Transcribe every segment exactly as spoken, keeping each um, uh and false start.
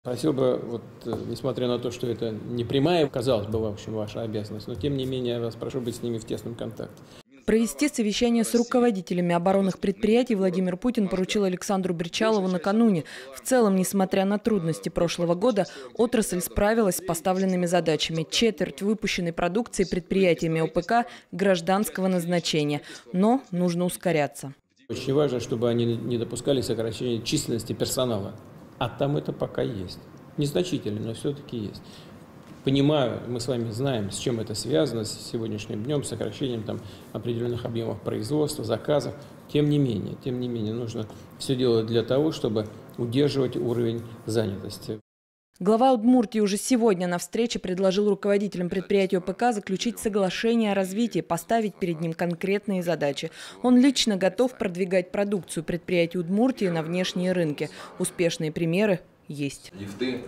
Просил бы, вот, несмотря на то, что это не прямая, казалось бы, в общем, ваша обязанность, но тем не менее я вас прошу быть с ними в тесном контакте. Провести совещание с руководителями оборонных предприятий Владимир Путин поручил Александру Бричалову накануне. В целом, несмотря на трудности прошлого года, отрасль справилась с поставленными задачами. Четверть выпущенной продукции предприятиями ОПК гражданского назначения. Но нужно ускоряться. Очень важно, чтобы они не допускали сокращения численности персонала. А там это пока есть. Незначительно, но все-таки есть. Понимаю, мы с вами знаем, с чем это связано, с сегодняшним днем, сокращением там определенных объемов производства, заказов. Тем не менее, тем не менее, нужно все делать для того, чтобы удерживать уровень занятости. Глава Удмуртии уже сегодня на встрече предложил руководителям предприятия ОПК заключить соглашение о развитии, поставить перед ним конкретные задачи. Он лично готов продвигать продукцию предприятий Удмуртии на внешние рынки. Успешные примеры есть. Лифты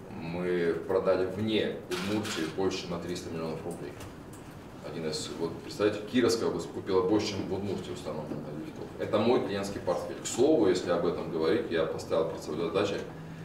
мы продали вне Удмуртии больше, чем на триста миллионов рублей. Один из, вот, представьте, Кировская область купила больше, чем в Удмуртии установлено лифтов. Это мой клиентский портфель. К слову, если об этом говорить, я поставил перед собой задачу.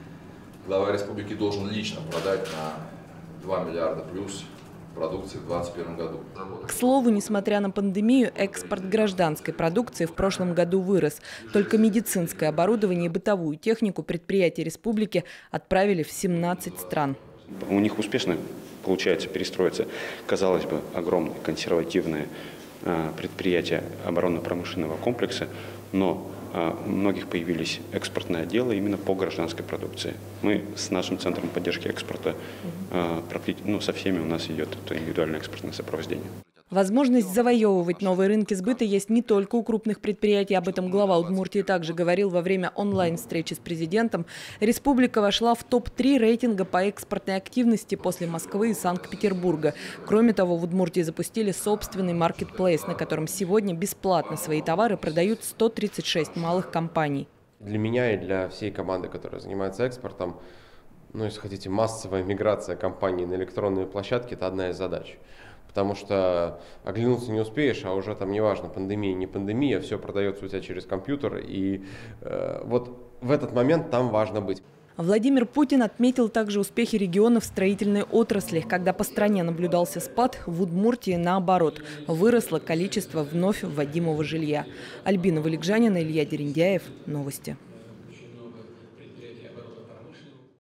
Глава республики должен лично продать на два миллиарда плюс продукции в две тысячи двадцать первом году. К слову, несмотря на пандемию, экспорт гражданской продукции в прошлом году вырос. Только медицинское оборудование и бытовую технику предприятия республики отправили в семнадцать стран. У них успешно получается перестроиться, казалось бы, огромные консервативные предприятия оборонно-промышленного комплекса, но у многих появились экспортные отделы именно по гражданской продукции. Мы с нашим центром поддержки экспорта, ну, со всеми у нас идет это индивидуальное экспортное сопровождение. Возможность завоевывать новые рынки сбыта есть не только у крупных предприятий. Об этом глава Удмуртии также говорил во время онлайн-встречи с президентом. Республика вошла в топ три рейтинга по экспортной активности после Москвы и Санкт-Петербурга. Кроме того, в Удмуртии запустили собственный маркетплейс, на котором сегодня бесплатно свои товары продают сто тридцать шесть малых компаний. Для меня и для всей команды, которая занимается экспортом, ну, если хотите, массовая миграция компаний на электронные площадки – это одна из задач. Потому что оглянуться не успеешь, а уже там неважно, пандемия, не пандемия, все продается у тебя через компьютер. И э, вот в этот момент там важно быть. Владимир Путин отметил также успехи регионов строительной отрасли. Когда по стране наблюдался спад, в Удмуртии наоборот. Выросло количество вновь вводимого жилья. Альбина Валикжанина, Илья Дерендяев. Новости.